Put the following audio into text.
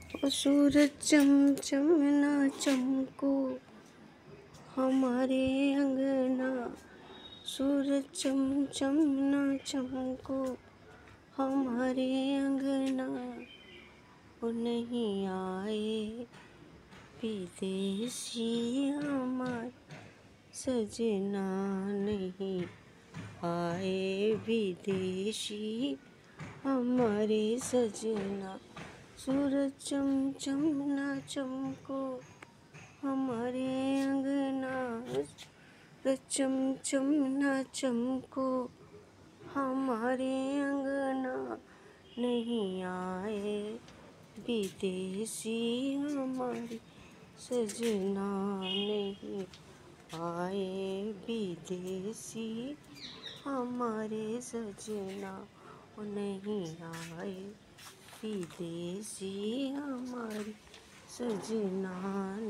ओ सूरज चमचम ना चमको हमारे अंगना, सूरज चमचम ना चमको हमारे अंगना। वो नहीं आए विदेशी हमारे सजना, नहीं आए विदेशी हमारे सजना। सूरज चमचम ना चमको हमारे अंगना, सूरज चमचम ना चमको हमारे अंगना। नहीं आए विदेशी हमारे सजना, नहीं आए विदेशी हमारे सजना। वो नहीं आए विदेशी हमारे सजना।